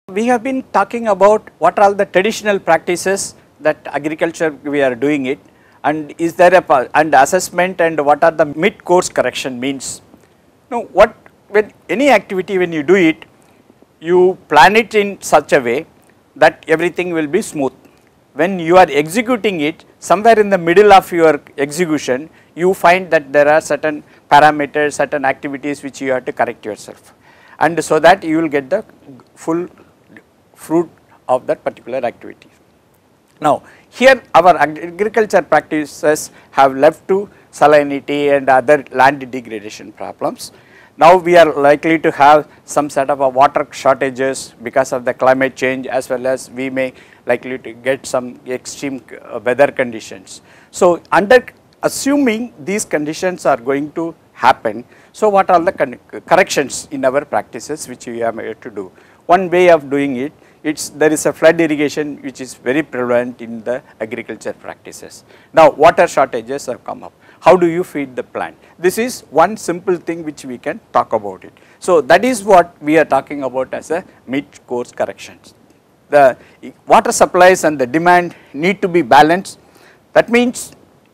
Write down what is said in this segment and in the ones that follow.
We have been talking about what are the traditional practices that agriculture we are doing it, and is there and assessment, and what are the mid course correction means. Now when any activity, when you do it, you plan it in such a way that everything will be smooth. When you are executing it, somewhere in the middle of your execution, you find that there are certain parameters, certain activities which you have to correct yourself, and so that you will get the full fruit of that particular activity. Now here our agriculture practices have left to salinity and other land degradation problems. Now we are likely to have some sort of a water shortages because of the climate change, as well as we may likely to get some extreme weather conditions. So under assuming these conditions are going to happen, so what are the corrections in our practices which we are made to do? One way of doing it, there is a flood irrigation which is very prevalent in the agriculture practices. Now water shortages have come up. How do you feed the plant? This is one simple thing which we can talk about it. So that is what we are talking about as a mid course corrections. The water supplies and the demand need to be balanced. That means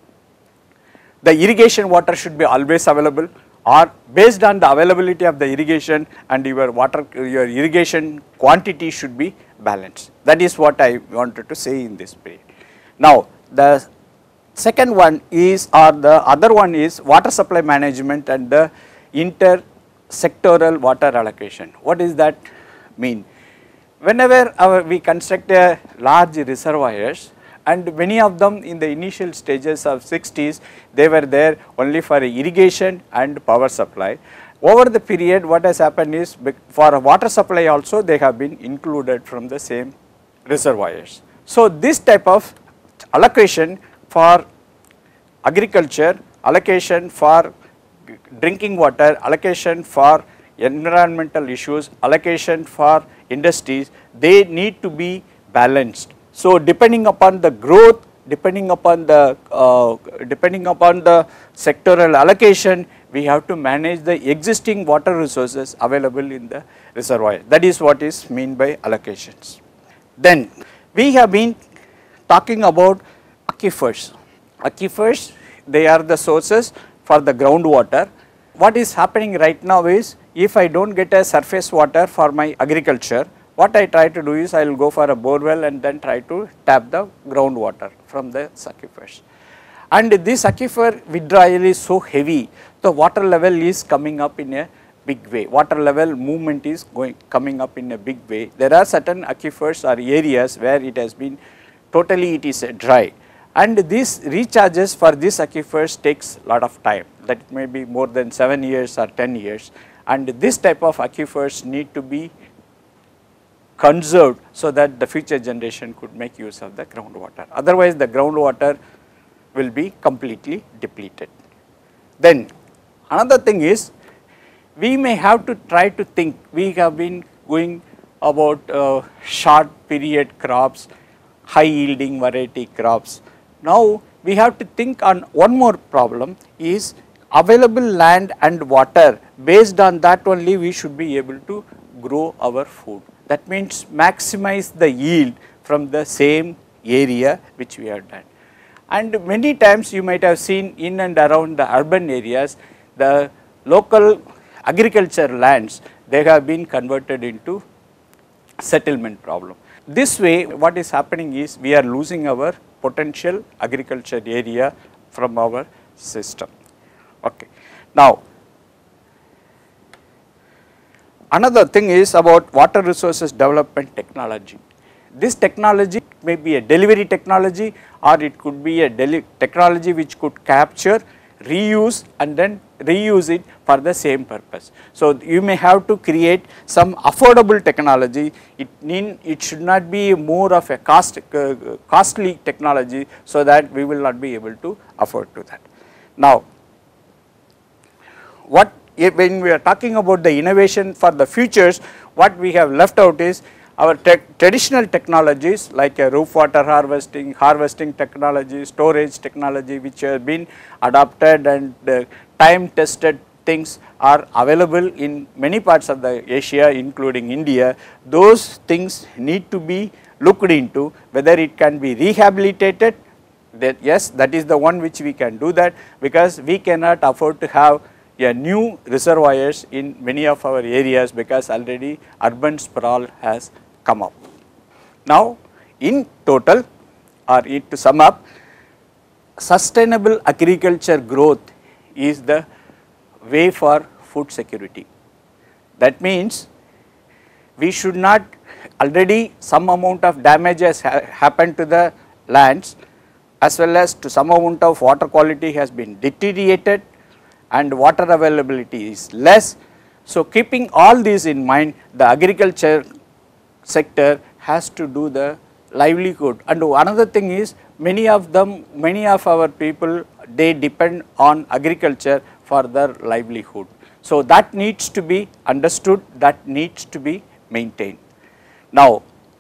the irrigation water should be always available, or based on the availability of the irrigation and your irrigation quantity should be balanced. That is what I wanted to say in this period. Now the second one is, or the other one is, water supply management and the inter-sectoral water allocation. What does that mean? Whenever we construct a large reservoirs, and many of them in the initial stages of 60s, they were there only for irrigation and power supply. Over the period, what has happened is, for water supply also they have been included from the same reservoirs. So this type of allocation for agriculture, allocation for drinking water, allocation for environmental issues, allocation for industries, they need to be balanced. So depending upon the growth, depending upon the sectoral allocation, we have to manage the existing water resources available in the reservoir. That is what is meant by allocations. Then we have been talking about aquifers. Aquifers, they are the sources for the groundwater. What is happening right now is, if I do not get a surface water for my agriculture, what I try to do is, I will go for a borewell and then try to tap the groundwater from the aquifers. And this aquifer withdrawal is so heavy, the water level is coming up in a big way. Water level movement is coming up in a big way. There are certain aquifers or areas where it has been totally dry, and these recharges for these aquifers takes lot of time. That may be more than 7 years or 10 years, and this type of aquifers need to be conserved so that the future generation could make use of the groundwater. Otherwise the groundwater will be completely depleted. Then another thing is, we may have to try to think, we have been going about short period crops, high yielding variety crops. Now we have to think on one more problem, is available land and water. Based on that only we should be able to grow our food. That means maximize the yield from the same area which we have done. And many times you might have seen in and around the urban areas, the local agriculture lands, they have been converted into settlement problem. This way what is happening is, we are losing our potential agriculture area from our system. Okay. Now another thing is about water resources development technology. This technology may be a delivery technology, or it could be a technology which could capture, reuse and then reuse it for the same purpose. So you may have to create some affordable technology. It should not be more of a costly technology, so that we will not be able to afford to that. Now when we are talking about the innovation for the futures, what we have left out is our traditional technologies like roof water harvesting technology, storage technology, which have been adopted and time tested things are available in many parts of the Asia including India. Those things need to be looked into, whether it can be rehabilitated. That yes, that is the one which we can do that, because we cannot afford to have a new reservoirs in many of our areas, because already urban sprawl has come up. Now in total, or to sum up, sustainable agriculture growth is the way for food security. That means we should not, already some amount of damage has happened to the lands, as well as to some amount of water quality has been deteriorated and water availability is less. So keeping all these in mind, the agriculture sector has to do the livelihood. And another thing is, many of our people, they depend on agriculture for their livelihood. So that needs to be understood, that needs to be maintained. Now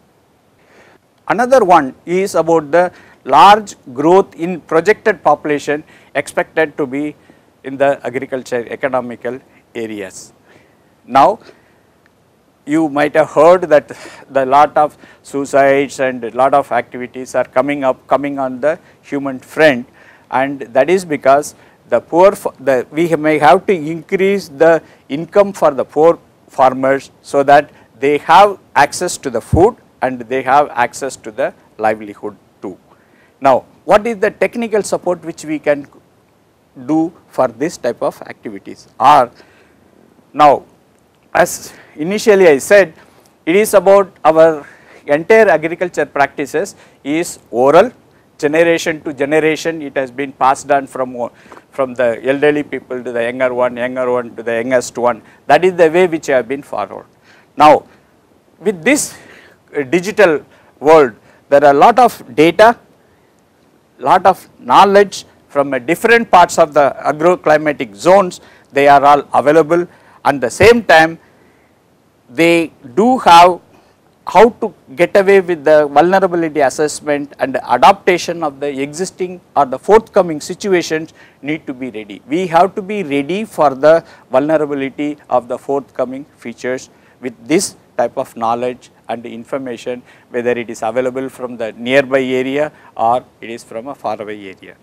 another one is about the large growth in projected population expected to be in the agriculture economical areas. Now you might have heard that the lot of suicides and a lot of activities are coming on the human front, and that is because the poor, we may have to increase the income for the poor farmers, so that they have access to the food and they have access to the livelihood too. Now what is the technical support which we can do for this type of activities? Or now, as initially I said, it is about our entire agriculture practices is oral, generation to generation it has been passed on from the elderly people to the younger one to the youngest one. That is the way which have been followed. Now with this digital world, there are a lot of data, lot of knowledge from different parts of the agroclimatic zones, they are all available. At the same time, they do have how to get away with the vulnerability assessment, and adaptation of the existing or the forthcoming situations need to be ready. We have to be ready for the vulnerability of the forthcoming features with this type of knowledge and information, whether it is available from the nearby area or it is from a faraway area.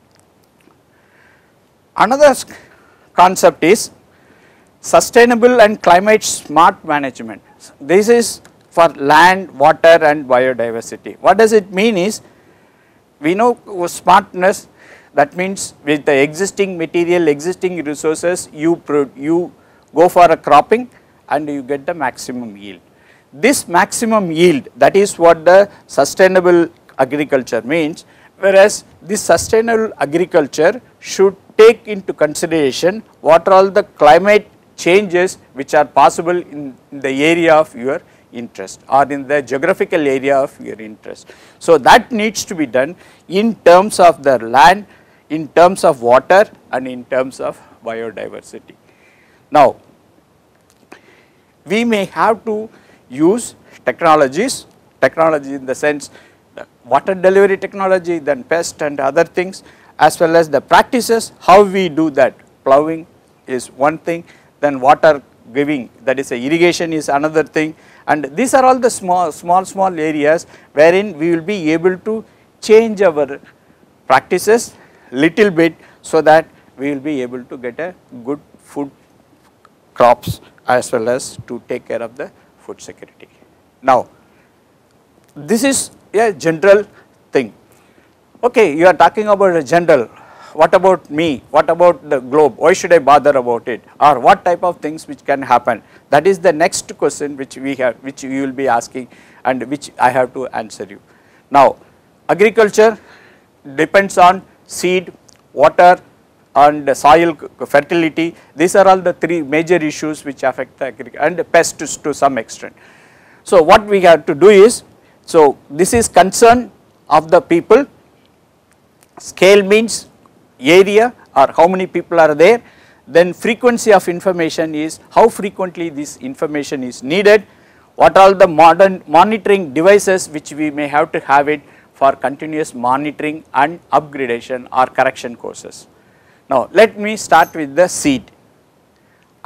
Another concept is sustainable and climate smart management. This is for land, water and biodiversity. What does it mean is, we know smartness, that means with the existing material, existing resources, you go for a cropping and you get the maximum yield. This maximum yield, that is what the sustainable agriculture means, whereas this sustainable agriculture should take into consideration what are all the climate changes which are possible in the area of your interest or in the geographical area of your interest. So that needs to be done in terms of the land, in terms of water and in terms of biodiversity. Now we may have to use technology in the sense water delivery technology, then pest and other things, as well as the practices how we do that. Ploughing is one thing, then water giving, that is irrigation is another thing, and these are all the small areas wherein we will be able to change our practices little bit, so that we will be able to get a good food crops as well as to take care of the food security. Now this is a general thing. Okay, you are talking about a general, what about me, what about the globe, why should I bother about it, or what type of things which can happen? That is the next question which we have, which you will be asking and which I have to answer you. Now agriculture depends on seed, water and soil fertility. These are all the three major issues which affect the agriculture, and pests to some extent. So what we have to do is, so this is concern of the people. Scale means area or how many people are there. Then frequency of information is how frequently this information is needed. What are the modern monitoring devices which we may have to have it for continuous monitoring and upgradation or correction courses. Now let me start with the seed.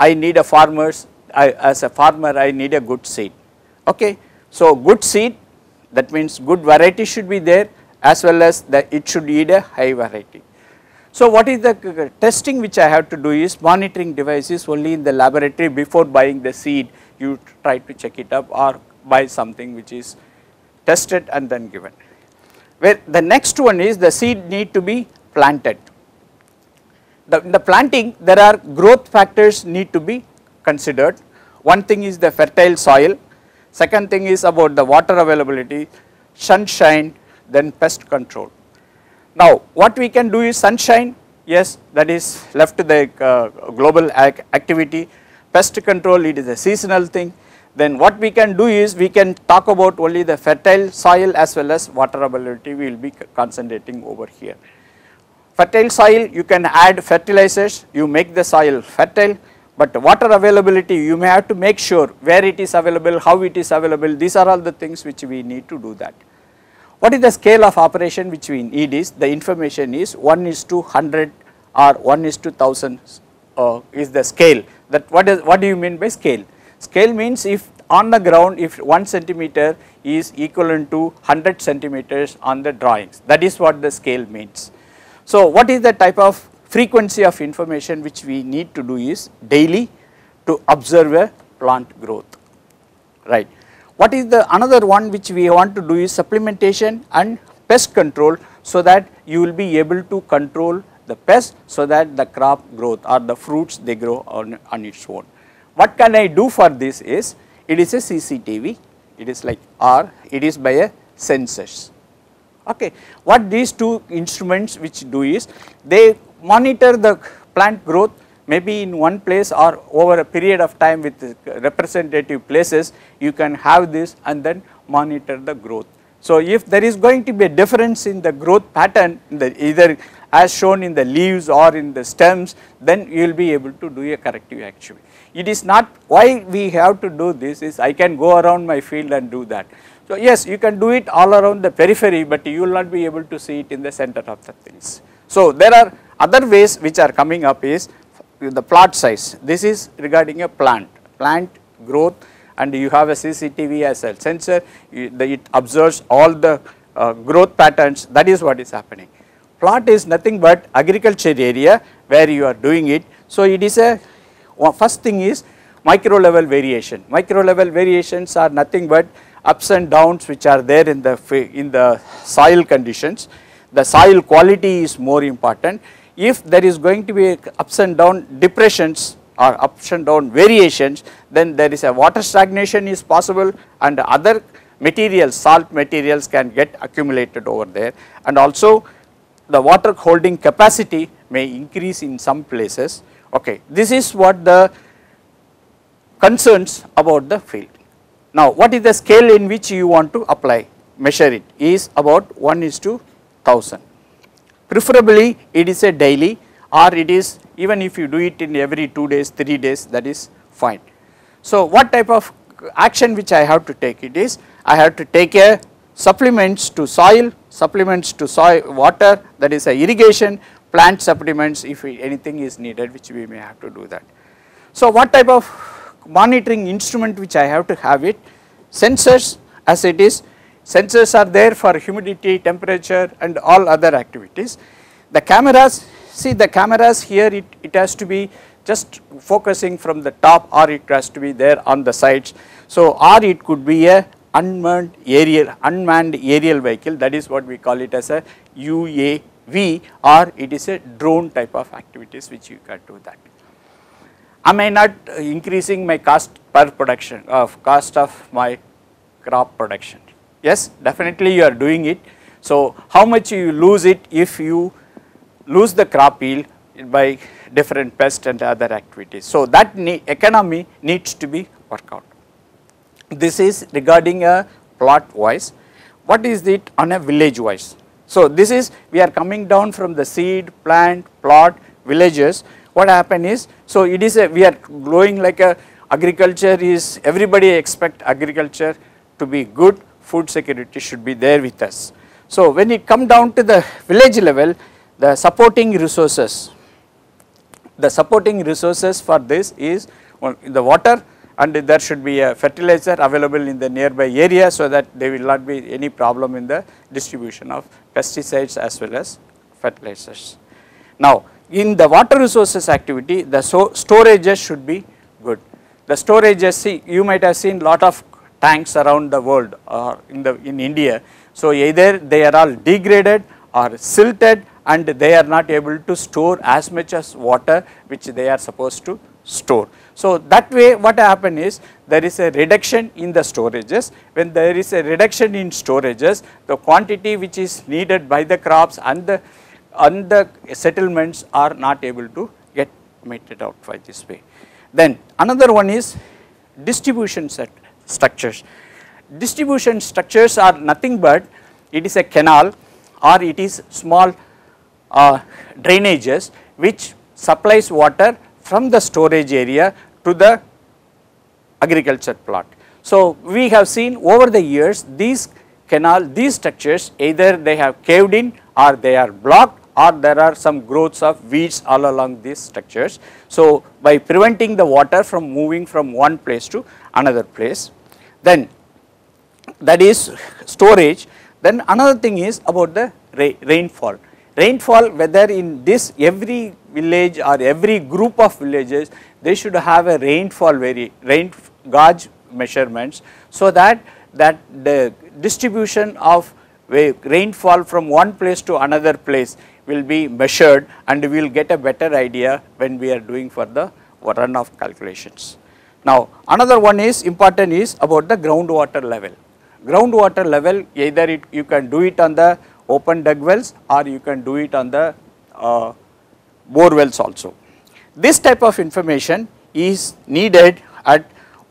I need as a farmer I need a good seed. Okay. So, good seed, that means good variety should be there, as well as that it should yield a high variety. So, what is the testing which I have to do is monitoring devices only in the laboratory. Before buying the seed, you try to check it up or buy something which is tested and then given. Where the next one is the seed need to be planted. In the planting, there are growth factors need to be considered. One thing is the fertile soil, second thing is about the water availability, sunshine, then pest control. Now, what we can do is sunshine, yes, that is left to the global activity. Pest control, it is a seasonal thing. Then what we can do is we can talk about only the fertile soil as well as water availability, we will be concentrating over here. Fertile soil, you can add fertilizers, you make the soil fertile, but water availability you may have to make sure where it is available, how it is available, these are all the things which we need to do that. What is the scale of operation which we need is the information is 1:100 or 1:1000 is the scale. That what do you mean by scale? Scale means if on the ground if 1 centimeter is equivalent to 100 centimeters on the drawings, that is what the scale means. So, what is the type of frequency of information which we need to do is daily to observe a plant growth, right. What is the another one which we want to do is supplementation and pest control, so that you will be able to control the pest, so that the crop growth or the fruits they grow on its own. What can I do for this is, it is a CCTV, it is like or it is by a sensors. Okay. What these two instruments which do is, they monitor the plant growth maybe in one place or over a period of time with representative places, you can have this and then monitor the growth. So, if there is going to be a difference in the growth pattern in the either as shown in the leaves or in the stems, then you will be able to do a corrective action. It is not why we have to do this is I can go around my field and do that. So, yes, you can do it all around the periphery, but you will not be able to see it in the center of the things. So, there are other ways which are coming up is the plot size. This is regarding a plant growth, and you have a CCTV as a sensor, it observes all the growth patterns, that is what is happening. Plot is nothing but agriculture area where you are doing it. So, it is a first thing is micro level variation. Micro level variations are nothing but ups and downs which are there in the soil conditions. The soil quality is more important. If there is going to be ups and down depressions or ups and down variations, then there is a water stagnation is possible, and other materials, salt materials can get accumulated over there, and also the water holding capacity may increase in some places. Okay. This is what the concerns about the field. Now, what is the scale in which you want to apply, measure it is about 1:1000. Preferably it is a daily, or it is even if you do it in every 2 days, 3 days, that is fine. So, what type of action which I have to take it is, I have to take a supplements to soil, water, that is a irrigation, plant supplements if anything is needed, which we may have to do that. So, what type of monitoring instrument which I have to have it? Sensors, as it is, sensors are there for humidity, temperature and all other activities. The cameras, see the cameras here, it has to be just focusing from the top, or it has to be there on the sides. So, or it could be a unmanned aerial vehicle, that is what we call it as a UAV, or it is a drone type of activities which you can do that. Am I not increasing my cost per production cost of my crop production? Yes, definitely you are doing it. So, how much you lose it if you lose the crop yield by different pests and other activities. So, that economy needs to be worked out. This is regarding a plot wise. What is it on a village wise? So, this is we are coming down from the seed, plant, plot, villages. What happen is, so it is we are growing like a agriculture is, everybody expect agriculture to be good, food security should be there with us. So, when it come down to the village level, the supporting resources, The supporting resources for this is the water, and there should be a fertilizer available in the nearby area, so that there will not be any problem in the distribution of pesticides as well as fertilizers. Now, in the water resources activity, the storages should be good. The storages, see, you might have seen lot of tanks around the world or in India. So, either they are all degraded or silted, and they are not able to store as much as water which they are supposed to store. So, that way what happen is there is a reduction in the storages. When there is a reduction in storages, the quantity which is needed by the crops and the settlements are not able to get meted out by this way. Then another one is distribution structures. Distribution structures are nothing but it is a canal or it is small drainages which supplies water from the storage area to the agriculture plot. So, we have seen over the years these structures, either they have caved in or they are blocked, or there are some growths of weeds all along these structures. So, by preventing the water from moving from one place to another place, then that is storage. Then another thing is about the rainfall. Rainfall, whether in this every village or every group of villages, they should have a rainfall rain gauge measurements, so that the distribution of rainfall from one place to another place will be measured, and we will get a better idea when we are doing for the runoff calculations. Now, another one is important is about the groundwater level. Groundwater level, either you can do it on the open dug wells or you can do it on the bore wells also. This type of information is needed at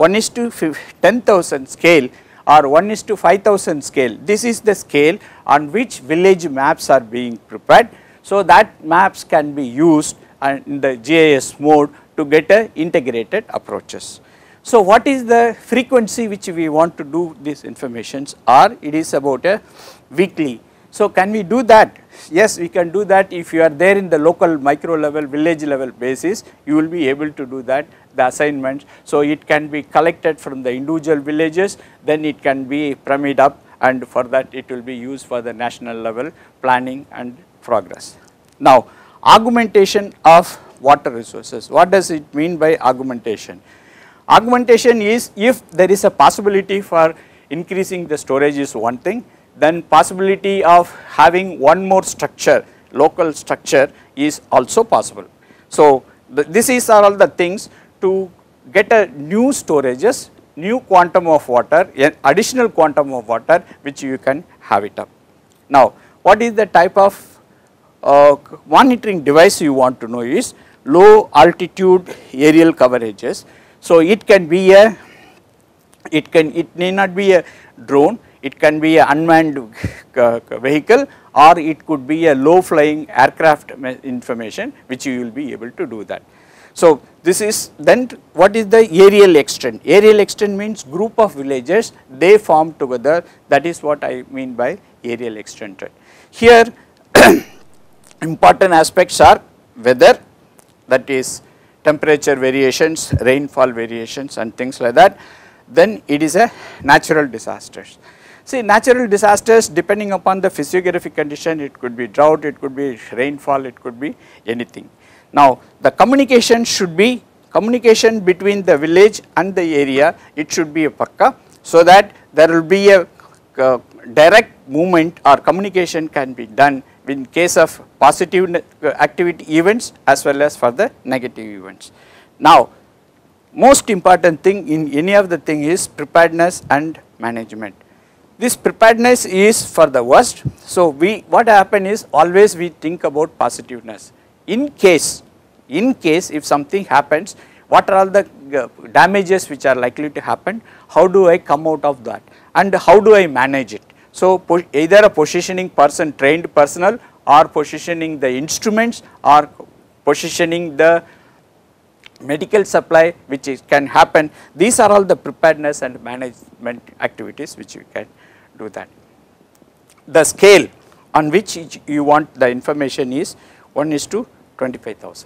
1:10,000 scale or 1:5,000 scale. This is the scale on which village maps are being prepared. So, that maps can be used in the GIS mode to get a integrated approaches. So, what is the frequency which we want to do these informations, or it is about a weekly. So, can we do that? Yes, we can do that. If you are there in the local micro level, village level basis, you will be able to do that, the assignments. So, it can be collected from the individual villages, then it can be pyramid up, and for that it will be used for the national level planning and progress. Now, augmentation of water resources. What does it mean by augmentation? Augmentation is if there is a possibility for increasing the storage is one thing, then possibility of having one more structure, local structure is also possible. So, this is all the things to get a new storages, new quantum of water, additional quantum of water which you can have it up. Now, what is the type of monitoring device you want to know is low altitude aerial coverages. So, it can be it need not be a drone, it can be an unmanned vehicle, or it could be a low flying aircraft information which you will be able to do that. So, this is then what is the aerial extent? Aerial extent means group of villages, they form together, that is what I mean by aerial extent. Here important aspects are weather, that is temperature variations, rainfall variations and things like that. Then it is a natural disasters. See, natural disasters depending upon the physiographic condition, it could be drought, it could be rainfall, it could be anything. Now, the communication should be communication between the village and the area, it should be a pakka, so that there will be a direct movement or communication can be done in case of positive activity events as well as for the negative events. Now, most important thing in any of the thing is preparedness and management. This preparedness is for the worst. So, what happen is always we think about positiveness. In case if something happens, what are all the damages which are likely to happen, how do I come out of that and how do I manage it. So, either a positioning person, trained personnel, or positioning the instruments, or positioning the medical supply which can happen. These are all the preparedness and management activities which you can do that. The scale on which you want the information is 1:25,000.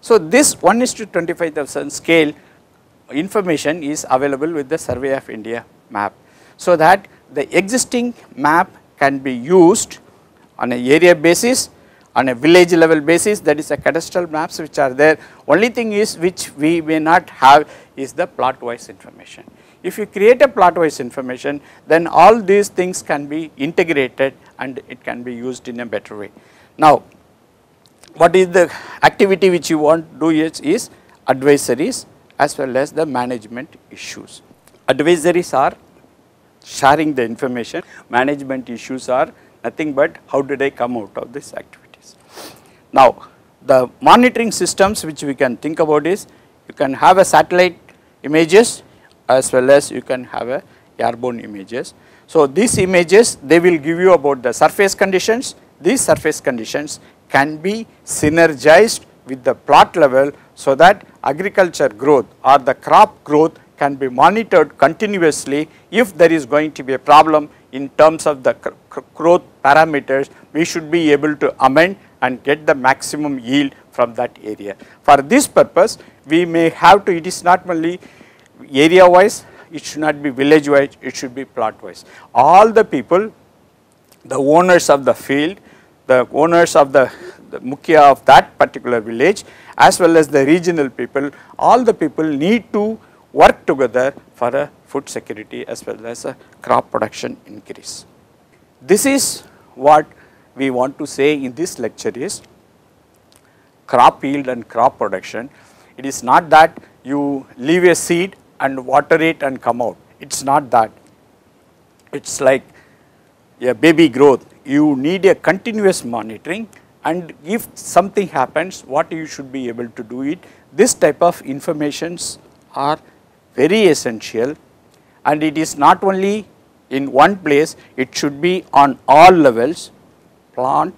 So, this 1:25,000 scale information is available with the Survey of India map. So, that the existing map can be used on a area basis, on a village level basis, that is a cadastral maps which are there. Only thing is which we may not have is the plot wise information. If you create a plot wise information, then all these things can be integrated and it can be used in a better way. Now, what is the activity which you want to do is advisories as well as the management issues. Advisories are sharing the information, management issues are nothing but how did I come out of these activities. Now, the monitoring systems which we can think about is you can have a satellite images as well as you can have a airborne images. So, these images they will give you about the surface conditions. These surface conditions can be synergized with the plot level, so that agriculture growth or the crop growth can be monitored continuously. If there is going to be a problem in terms of the growth parameters, we should be able to amend and get the maximum yield from that area. For this purpose, we may have to, it is not only area wise, it should not be village wise, it should be plot wise. All the people, the owners of the field, the owners of the mukhya of that particular village as well as the regional people, all the people need to work together for a food security as well as a crop production increase. This is what we want to say in this lecture is crop yield and crop production. It is not that you leave a seed and water it and come out. It is not that. It is like a baby growth. You need a continuous monitoring, and if something happens, what you should be able to do it. This type of informations are very essential, and it is not only in one place, it should be on all levels, plant,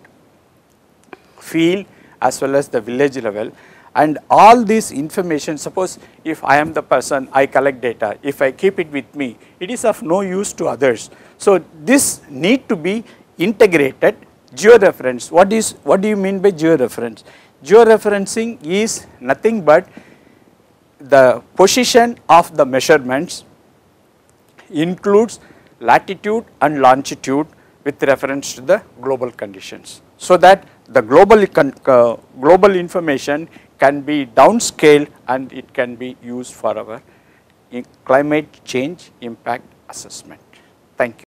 field as well as the village level. And all this information, suppose if I am the person, I collect data, if I keep it with me, it is of no use to others. So, this need to be integrated. Georeference, what do you mean by georeference? Georeferencing is nothing but the position of the measurements includes latitude and longitude with reference to the global conditions, so that the global information can be downscaled and it can be used for our climate change impact assessment. Thank you.